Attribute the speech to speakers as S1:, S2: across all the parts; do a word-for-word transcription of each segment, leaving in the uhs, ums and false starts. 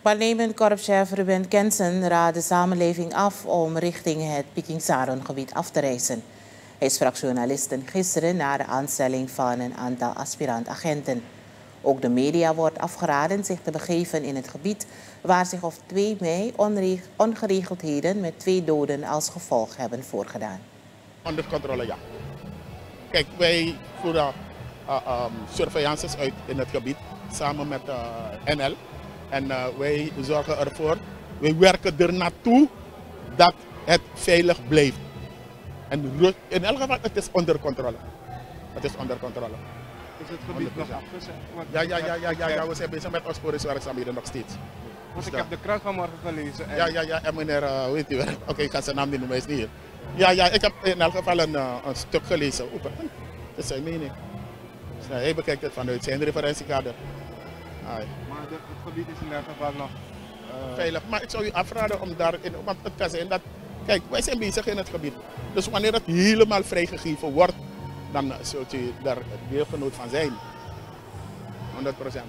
S1: Waarnemend korpschef Ruben Kensen raadt de samenleving af om richting het Piking Saron-gebied af te reizen. Hij sprak journalisten gisteren na de aanstelling van een aantal aspirant-agenten. Ook de media wordt afgeraden zich te begeven in het gebied waar zich op twee mei ongeregeldheden met twee doden als gevolg hebben voorgedaan.
S2: Onder controle, ja. Kijk, wij voeren uh, um, surveillances uit in het gebied samen met uh, N L. En uh, wij zorgen ervoor, wij werken er naartoe dat het veilig blijft. En in elk geval, het is onder controle. Het is onder controle.
S3: Is het gebied nog afgezet?
S2: Ja, ja, ja, ja, ja, ja, we zijn bezig met opsporingswerkzaamheden nog steeds.
S3: Want ik heb de krant vanmorgen gelezen. En...
S2: Ja, ja, ja, en meneer, uh, weet u wel, oké, okay, ik ga zijn naam niet noemen, hij is niet hier. Ja, ja, ik heb in elk geval een, uh, een stuk gelezen. Oepen. Dat is zijn mening. Dus, nou, hij bekijkt het vanuit zijn referentiekader.
S3: Ai. Maar de, het gebied is in elk geval nog uh...
S2: veilig. Maar ik zou u afraden om daarin, want het kan zijn dat, kijk, wij zijn bezig in het gebied. Dus wanneer het helemaal vrijgegeven wordt, dan zult u daar deelgenoot van zijn. honderd procent.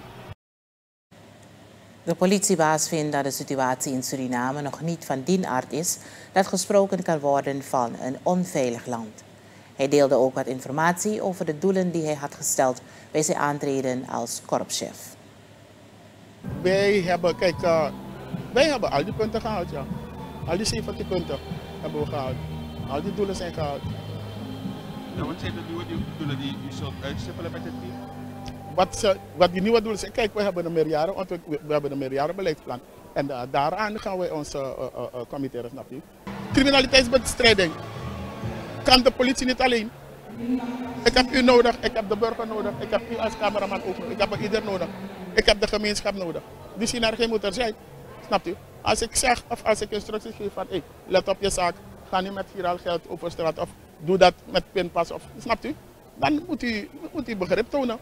S1: De politiebaas vindt dat de situatie in Suriname nog niet van die aard is dat gesproken kan worden van een onveilig land. Hij deelde ook wat informatie over de doelen die hij had gesteld bij zijn aantreden als korpschef.
S2: Wij hebben, kijk, uh, wij hebben al die punten gehaald, ja. Al die zeventig punten hebben we gehaald. Al die doelen zijn gehaald.
S3: Ja, wat zijn de nieuwe doelen die u zult uitstippelen met het team?
S2: Wat, ze, wat die nieuwe doelen zijn, kijk, we hebben een meerjaren, we, we hebben een meerjarenbeleidsplan. En uh, daaraan gaan wij ons uh, uh, uh, committeren, snap je? Criminaliteitsbestrijding kan de politie niet alleen. Ik heb u nodig, ik heb de burger nodig, ik heb u als cameraman ook nodig, ik heb ieder nodig. Ik heb de gemeenschap nodig. Die synergie moet er zijn, snapt u? Als ik zeg of als ik instructies geef van, hey, let op je zaak, ga niet met viraal geld over straat of doe dat met pinpas, of, snapt u? Dan moet u, moet u begrip tonen.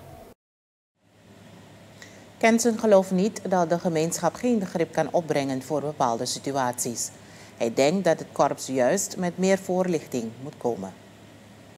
S1: Kensen gelooft niet dat de gemeenschap geen begrip kan opbrengen voor bepaalde situaties. Hij denkt dat het korps juist met meer voorlichting moet komen.